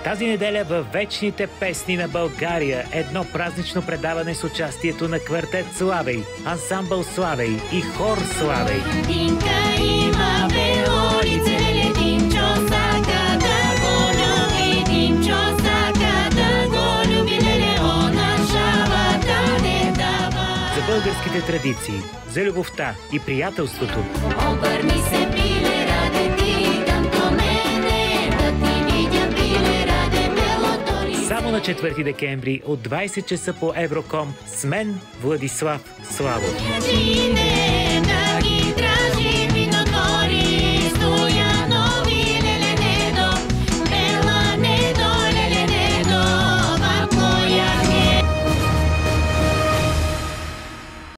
Тази неделя във Вечните песни на България едно празнично предаване с участието на квартет Славей, ансамбъл Славей и хор Славей. За българските традиции, за любовта и приятелството. Обърни се, биле, раде ти, там до мене, да ти видя, биле, раде, мелодони. Само на 4 декември от 20 часа по Евроком с мен, Владислав Славов.